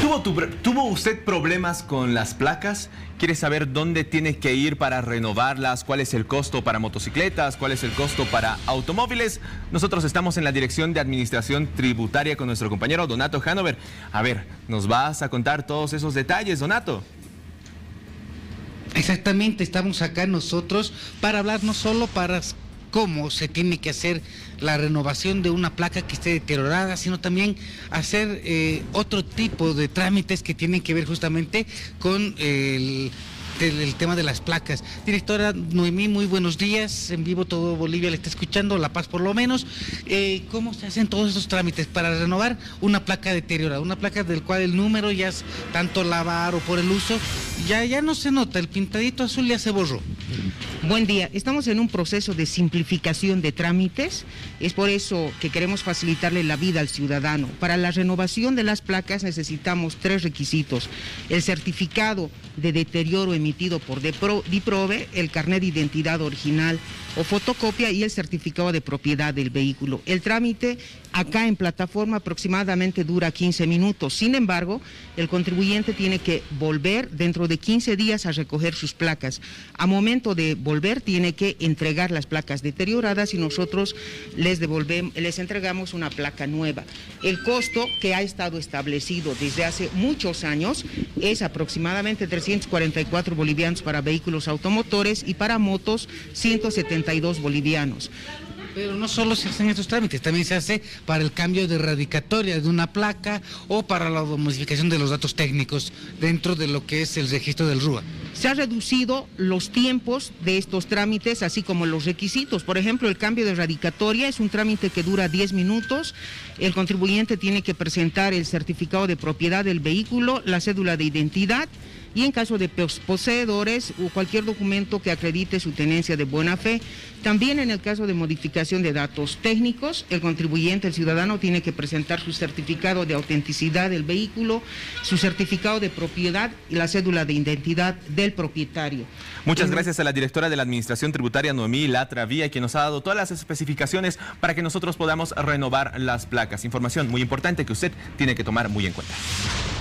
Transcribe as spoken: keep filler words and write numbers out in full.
¿Tuvo, tu, ¿Tuvo usted problemas con las placas? ¿Quiere saber dónde tiene que ir para renovarlas? ¿Cuál es el costo para motocicletas? ¿Cuál es el costo para automóviles? Nosotros estamos en la Dirección de Administración Tributaria con nuestro compañero Donato Hanover. A ver, ¿nos vas a contar todos esos detalles, Donato? Exactamente, estamos acá nosotros para hablar no solo para cómo se tiene que hacer la renovación de una placa que esté deteriorada, sino también hacer eh, otro tipo de trámites que tienen que ver justamente con el, el, el tema de las placas. Directora Noemí, muy buenos días, en vivo todo Bolivia le está escuchando, La Paz por lo menos. Eh, ¿Cómo se hacen todos esos trámites para renovar una placa deteriorada? Una placa del cual el número ya es tanto lavar o por el uso, ya, ya no se nota, el pintadito azul ya se borró. Buen día, estamos en un proceso de simplificación de trámites, es por eso que queremos facilitarle la vida al ciudadano. Para la renovación de las placas necesitamos tres requisitos: el certificado de deterioro emitido por DIPROVE, el carnet de identidad original o fotocopia y el certificado de propiedad del vehículo. El trámite acá en plataforma aproximadamente dura quince minutos, sin embargo, el contribuyente tiene que volver dentro de quince días a recoger sus placas. A momento de volver tiene que entregar las placas deterioradas y nosotros les devolvemos, les entregamos una placa nueva. El costo que ha estado establecido desde hace muchos años es aproximadamente trescientos cuarenta y cuatro bolivianos para vehículos automotores y para motos ciento setenta y dos bolivianos. Pero no solo se hacen estos trámites, también se hace para el cambio de radicatoria de una placa o para la modificación de los datos técnicos dentro de lo que es el registro del R U A. Se han reducido los tiempos de estos trámites, así como los requisitos. Por ejemplo, el cambio de radicatoria es un trámite que dura diez minutos. El contribuyente tiene que presentar el certificado de propiedad del vehículo, la cédula de identidad, y en caso de poseedores o cualquier documento que acredite su tenencia de buena fe. También en el caso de modificación de datos técnicos, el contribuyente, el ciudadano, tiene que presentar su certificado de autenticidad del vehículo, su certificado de propiedad y la cédula de identidad del propietario. Muchas en... gracias a la directora de la Administración Tributaria, Noemí Latra Vía, quien nos ha dado todas las especificaciones para que nosotros podamos renovar las placas. Información muy importante que usted tiene que tomar muy en cuenta.